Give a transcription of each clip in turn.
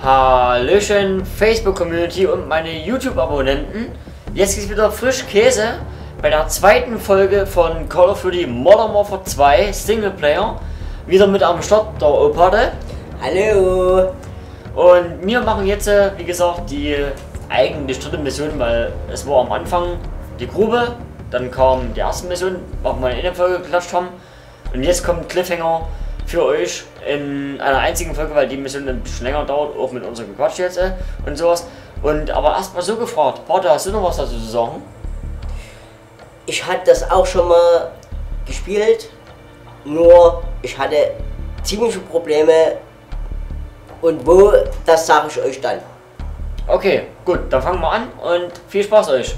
Hallöchen, Facebook-Community und meine YouTube-Abonnenten. Jetzt geht's wieder frisch Käse bei der zweiten Folge von Call of Duty Modern Warfare 2 Singleplayer. Wieder mit am Start der Opade. Hallo! Und wir machen jetzt, wie gesagt, die eigentlich dritte Mission, weil es war am Anfang die Grube, dann kam die erste Mission, was wir in der Folge geklatscht haben. Und jetzt kommt Cliffhanger für euch in einer einzigen Folge, weil die Mission ein bisschen länger dauert, auch mit unserem Quatsch jetzt und sowas. Und aber erstmal so gefragt, Barte, hast du noch was dazu zu sagen? Ich hatte das auch schon mal gespielt, nur ich hatte ziemliche Probleme und wo, das sage ich euch dann. Okay, gut, dann fangen wir an und viel Spaß euch.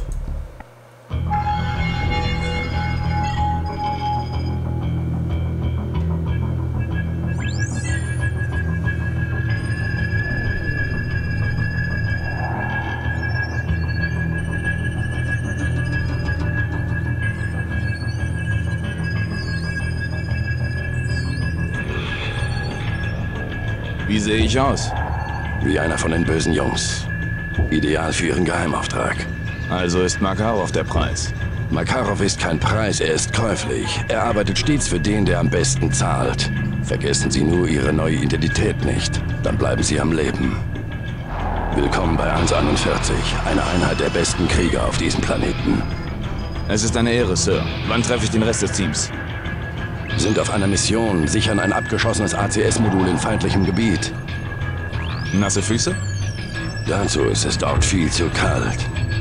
Wie sehe ich aus? Wie einer von den bösen Jungs. Ideal für ihren Geheimauftrag. Also ist Makarov der Preis. Makarov ist kein Preis, er ist käuflich. Er arbeitet stets für den, der am besten zahlt. Vergessen Sie nur Ihre neue Identität nicht. Dann bleiben Sie am Leben. Willkommen bei 141, eine Einheit der besten Krieger auf diesem Planeten. Es ist eine Ehre, Sir. Wann treffe ich den Rest des Teams? Sind auf einer Mission, sichern ein abgeschossenes ACS-Modul in feindlichem Gebiet. Nasse Füße? Dazu ist es dort viel zu kalt.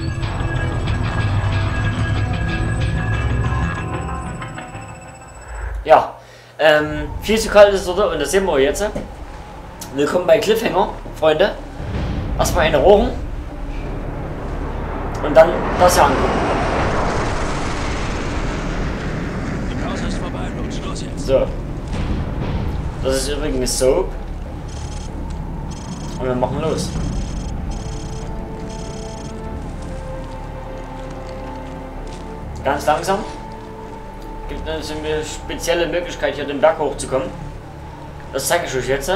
Ja, viel zu kalt ist es dort und das sehen wir jetzt. Willkommen bei Cliffhanger, Freunde. Erstmal eine Rohren und dann das hier angucken. Die Pause ist vorbei, los jetzt. So. Das ist übrigens Soap. Und wir machen los. Ganz langsam. Gibt es eine spezielle Möglichkeit, hier den Berg hochzukommen. Das zeige ich euch jetzt.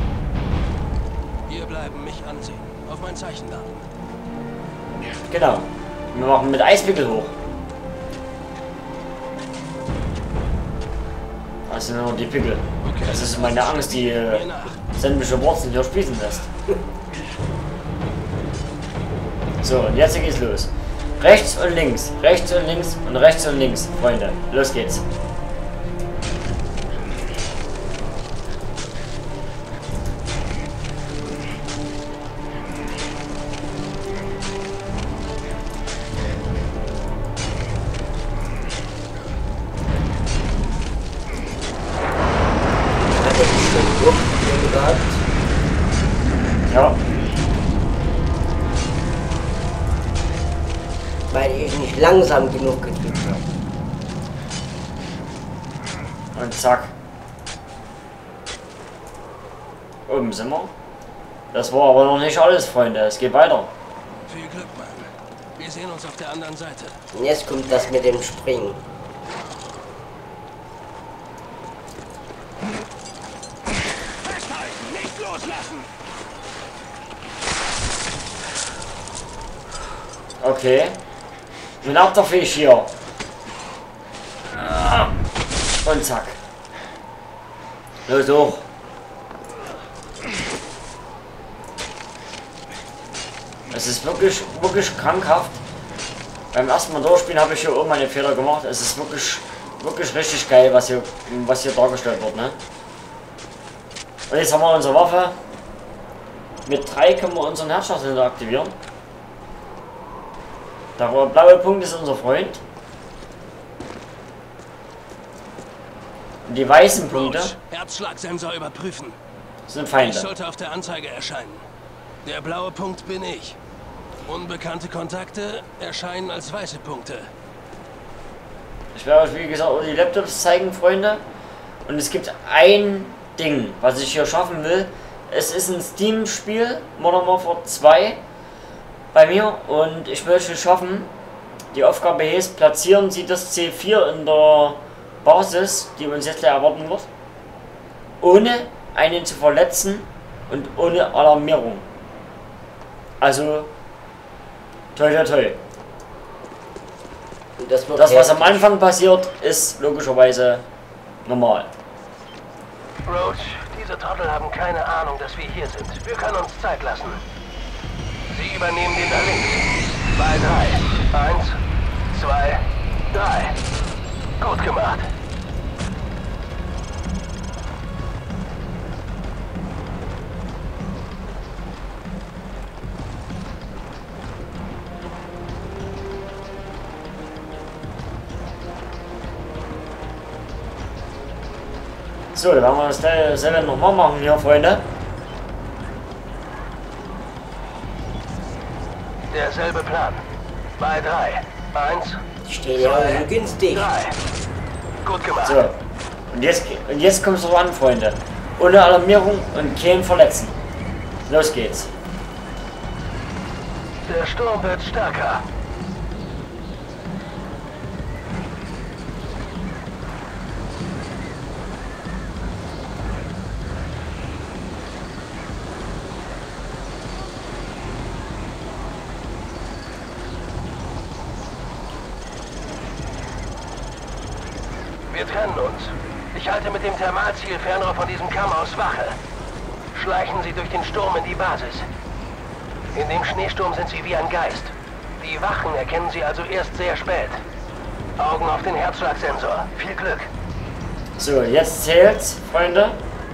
Wir bleiben mich ansehen. Auf mein Zeichen warten. Genau. Wir machen mit Eispickel hoch. Das sind nur die Pickel. Das ist meine Angst, die sämtliche Wurzeln hier spießen lässt. So, und jetzt geht's los. Rechts und links, rechts und links und rechts und links, Freunde. Los geht's. Ja. Weil ich nicht langsam genug gedrückt habe. Und zack. Oben sind wir. Das war aber noch nicht alles, Freunde. Es geht weiter. Viel Glück, Mann. Wir sehen uns auf der anderen Seite. Und jetzt kommt das mit dem Springen. Festhalten, nicht loslassen! Okay. Bin ab der Fisch hier. Und zack. Los hoch. Es ist wirklich krankhaft. Beim ersten Mal durchspielen habe ich hier oben meine Fehler gemacht. Es ist wirklich richtig geil, was hier dargestellt wird, ne? Und jetzt haben wir unsere Waffe. Mit 3 können wir unseren Herzschlag aktivieren. Der blaue Punkt ist unser Freund. Und die weißen Punkte Herzschlagsensor überprüfen. sind Ich Feinde. sollte auf der Anzeige erscheinen. Der blaue Punkt bin ich. Unbekannte Kontakte erscheinen als weiße Punkte. Ich werde euch wie gesagt auch die Laptops zeigen, Freunde. Und es gibt ein Ding, was ich hier schaffen will. Es ist ein Steam-Spiel, Modern Warfare 2 bei mir. Und ich will es schaffen. Die Aufgabe ist, platzieren Sie das C4 in der Basis, die uns jetzt erwarten wird, ohne einen zu verletzen und ohne Alarmierung. Also, toi toi toi. Das, Was am Anfang passiert, ist logischerweise normal. Roach, diese Trottel haben keine Ahnung, dass wir hier sind. Wir können uns Zeit lassen. Sie übernehmen den da links. Bei 3. 1, 2, 3. Gut gemacht. So, dann werden wir das selber nochmal machen hier, Freunde. Derselbe Plan. Bei 3. 1, Die stehen ja so günstig. 3. Gut gemacht. So, und jetzt kommt es drauf an, Freunde. Ohne Alarmierung und kein Verletzen. Los geht's. Der Sturm wird stärker. Wir trennen uns. Ich halte mit dem Thermalziel-Fernrohr von diesem Kamm aus Wache. Schleichen Sie durch den Sturm in die Basis. In dem Schneesturm sind Sie wie ein Geist. Die Wachen erkennen Sie also erst sehr spät. Augen auf den Herzschlagsensor. Viel Glück. So, jetzt zählt's, Freunde.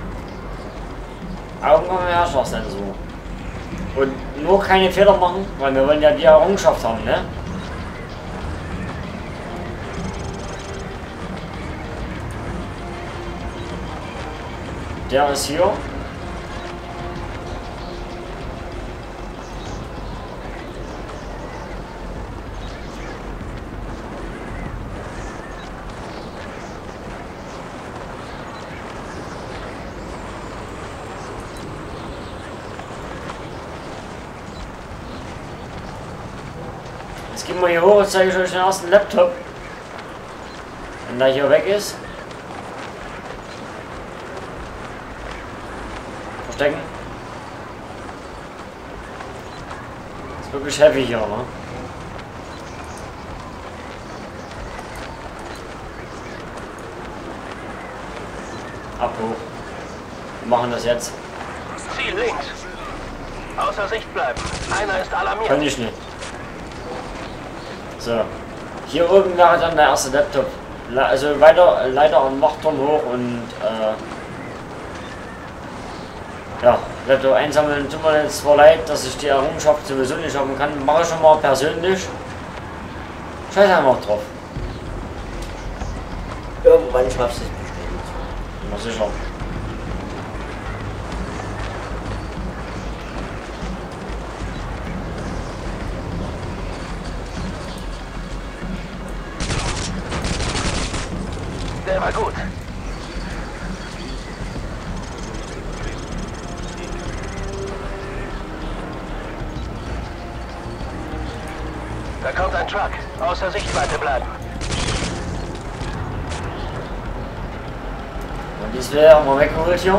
Augen am Herzschlagsensor. Und nur keine Fehler machen, weil wir wollen ja die Errungenschaft haben, ne? Der ist hier. Jetzt gehen wir hier hoch, jetzt zeige ich euch den ersten Laptop. Wenn der hier weg ist. Verstecken. Ist wirklich heavy hier, ne? Ab hoch. Wir machen das jetzt. Ziel links. Außer Sicht bleiben. Einer ist alarmiert. Kann ich nicht. So. Hier oben wäre dann der erste Laptop. Also weiter Leiter am Wachturm hoch und ja, Laptop einsammeln. Tut mir jetzt zwar leid, dass ich die Errungenschaft sowieso nicht haben kann. Mache ich schon mal persönlich. Scheiß einfach drauf. Irgendwann schaffst du es bestimmt. Na sicher. Der war gut. Da kommt ein Truck. Außer Sichtweite bleiben. Und das wäre mal weggeholt hier.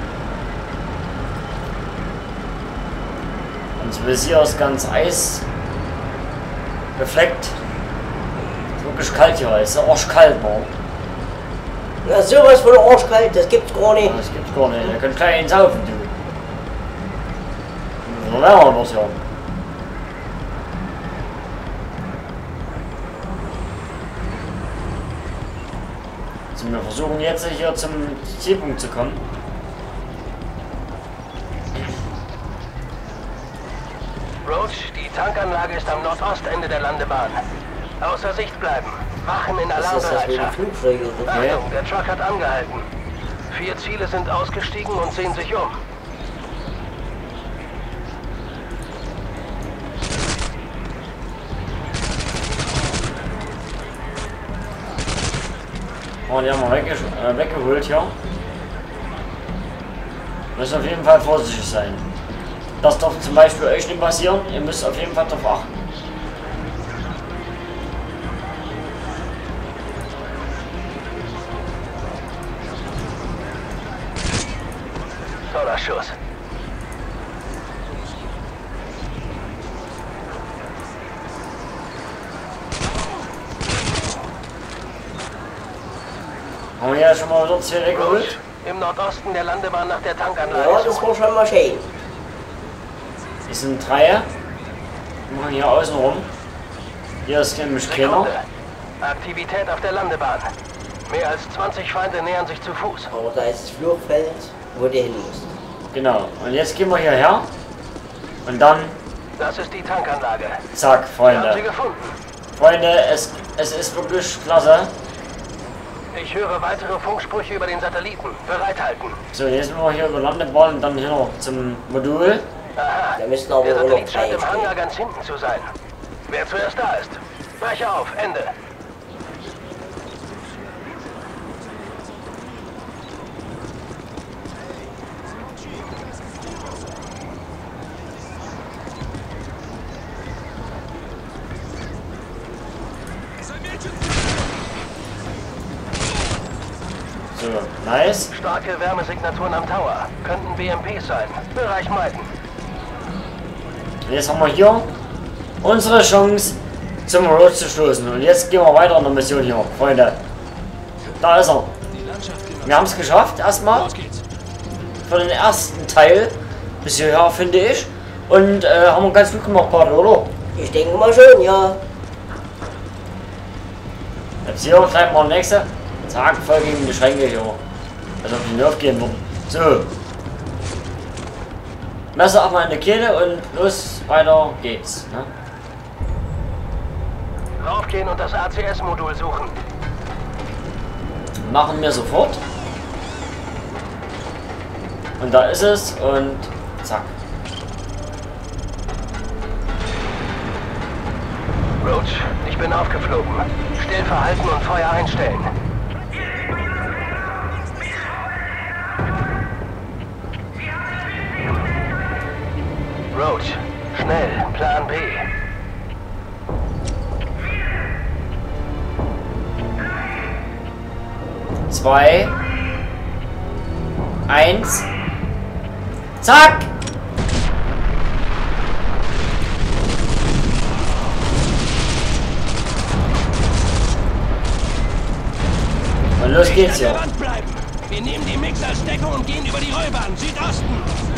Und das Visier ist ganz Eis befleckt. Ist wirklich kalt hier, ist ja arschkalt, ne? Na, sowas von arschkalt, das gibt's gar nicht. Das gibt's gar nicht. Ihr könnt gleich ins Saufen, du. So wärmer das ja. So, wir versuchen jetzt hier zum Zielpunkt zu kommen. Roach, die Tankanlage ist am Nordostende der Landebahn. Außer Sicht bleiben. Wachen in Das ist das wie ein Alarmbereitschaft. Flugzeug oder so. Achtung, der Truck hat angehalten. 4 Ziele sind ausgestiegen und sehen sich um. Oh, die haben wir weggeholt hier. Müsst auf jeden Fall vorsichtig sein. Das darf zum Beispiel euch nicht passieren. Ihr müsst auf jeden Fall darauf achten. Toller Schuss. Haben wir ja schon mal dort 2 weggeholt? Im Nordosten der Landebahn nach der Tankanlage. Ja, das war schon mal schön. Das sind 3. Wir machen hier außen rum. Hier ist nämlich keiner. Sekunde. Aktivität auf der Landebahn. Mehr als 20 Feinde nähern sich zu Fuß. Aber da ist das Flugfeld, wo du hin musst. Genau. Und jetzt gehen wir hierher. Und dann, Das ist die Tankanlage. zack, Wir haben sie Freunde. gefunden. Freunde, es ist wirklich klasse. Ich höre weitere Funksprüche über den Satelliten. Bereithalten. So, jetzt sind wir hier über Landebahn und dann hier noch zum Modul. Aha. Da müssen aber Der auch noch Satellit 3 scheint im stehen. Hangar ganz hinten zu sein. Wer zuerst da ist. Breche auf. Ende. So, nice. Starke Wärmesignaturen am Tower. Könnten BMPs sein. Bereich meiden. Jetzt haben wir hier unsere Chance zum Road zu stoßen. Und jetzt gehen wir weiter in der Mission hier, Freunde. Da ist er. Wir haben es geschafft, erstmal. Für den ersten Teil. Bis hierher, finde ich. Und haben wir ganz gut gemacht, Partner, oder? Ich denke mal schon, ja. Jetzt hier gleich mal der nächste. Zack, voll gegen die Schränke hier. Als ob die Nerv gehen würden. So. Messer ab mal in die Kehle und los, weiter geht's. Ne? Raufgehen und das ACS-Modul suchen. Machen wir sofort. Und da ist es und zack. Roach, ich bin aufgeflogen. Still verhalten und Feuer einstellen. Roach, schnell, Plan B. Zwei. 1. Zack! Und los geht's ja. Wir nehmen die Mix als Deckung und gehen über die Rollbahn Südosten.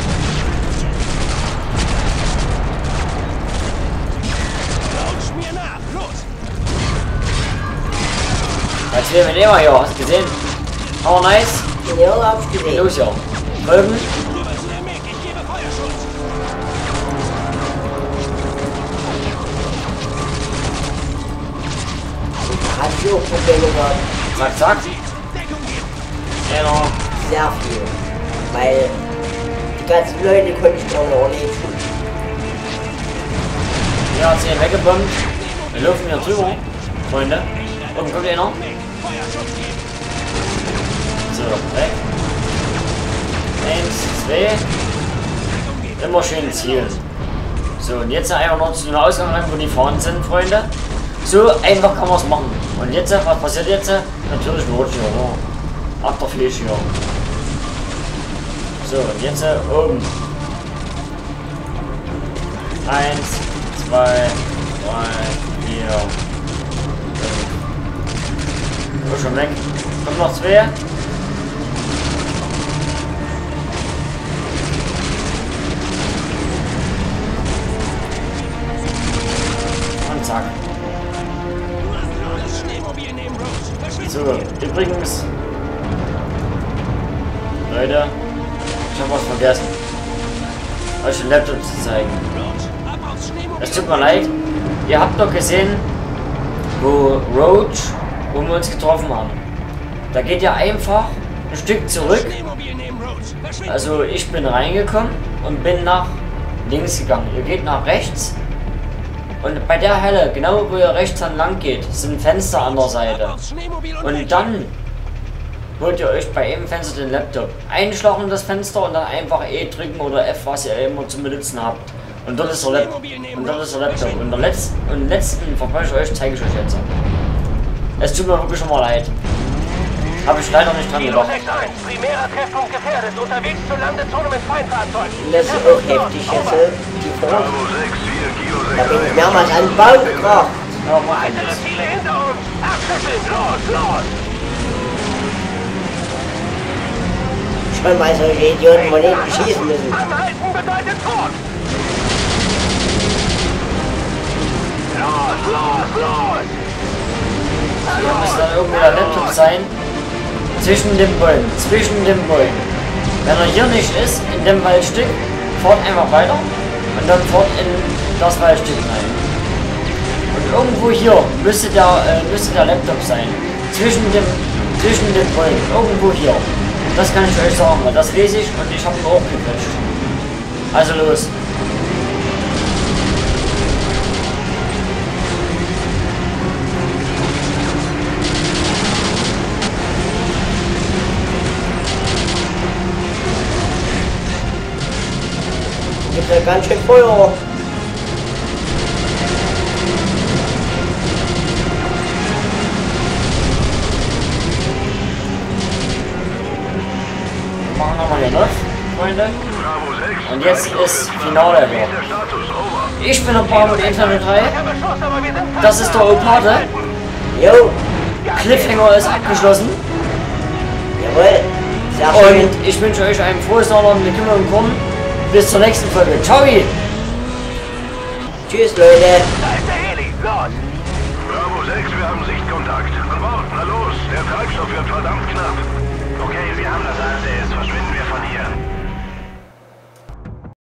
Roach mir nach, los! Als wir mit immer hier, hast du gesehen? Oh nice. Ja, hab ich gesehen. Los ja. Folgen. Rüber zu der Mick, ich gebe Feuerschutz. Da hatte ich auch Probleme gehabt. Zack, zack. Deckung geben. Genau. Sehr viel. Weil die ganzen Leute konnte ich noch nicht schützen. Hier hat sie ihn weggebombt. Wir laufen hier drüber. Freunde. Oben kommt einer. Feuerschutz geben. So, weg. 1, 2. Immer schön zielen. So, und jetzt einfach noch zu dem Ausgang rein, wo die fahren sind, Freunde. So einfach kann man es machen. Und jetzt, was passiert jetzt? Natürlich ein Rutsch hier, oder? Achterfleisch hier. So, und jetzt oben. 1, 2, 3, 4, 5. Oh, schon weg. Kommt noch 2. Und zack. Das Schneemobil nehmen, Roach. Verschwinden So, wir. übrigens. Leute, ich habe was vergessen. Euch den Laptop zu zeigen. Roach, ab aufs Schneemobil. Es tut mir leid. Ihr habt doch gesehen, wo Roach, wo wir uns getroffen haben. Da geht ihr einfach ein Stück zurück. Schneemobil nehmen, Roach. Verschwinden. Also ich bin reingekommen und bin nach links gegangen. Ihr geht nach rechts. Und bei der Helle, genau wo ihr rechts lang geht, sind Fenster an der Seite. Ab aufs Schneemobil und Und weg. dann holt ihr euch bei jedem Fenster den Laptop. Einschlagen in das Fenster und dann einfach E drücken oder F, was ihr immer zum Benutzen habt. Und dort ist der Laptop. Und dort ist der Laptop. Und der letzten Verbrecher ich euch, zeige ich euch jetzt. Es tut mir wirklich schon mal leid. Habe ich leider nicht dran Kilo gedacht. 61, primärer Treffpunkt gefährdet. Unterwegs zur Landezone mit Feindfahrzeugen. Und das ist auch heftig jetzt, die Front. Da bin ich mehrmals an den Baum gekracht. Ja, mal Weitere eines. Ziele hinter uns. Abschütteln. Los, los. Schon mal solche Idioten von hinten schießen müssen. Anhalten bedeutet tot! Los, los, los! Hier müsste dann irgendwo der Laptop sein. Zwischen den Bäumen. Zwischen den Bäumen. Wenn er hier nicht ist, in dem Waldstück, fahrt einfach weiter. Und dann fahrt in das Waldstück rein. Und irgendwo hier müsste der Laptop sein. Zwischen den Bäumen. Irgendwo hier. Das kann ich euch sagen, weil das lese ich und ich habe ihn auch gefälscht. Also los. Gibt ja ganz schön Feuer. Machen wir mal hier noch, Freunde. Und jetzt ist Finale hier. Ich bin der Bravo Internet 3. Das ist der Opate. Jo, Cliffhanger ist abgeschlossen. jawohl. Sehr schön. Und ich wünsche euch ein frohes Neuland mit Kümmel und Korn. Bis zur nächsten Folge. Ciao! Tschüss, Leute. Da ist der Heli! Los! Bravo 6, wir haben Sichtkontakt. An Bord, na los, der Treibstoff wird verdammt knapp. Okay, wir haben das ASS, verschwinden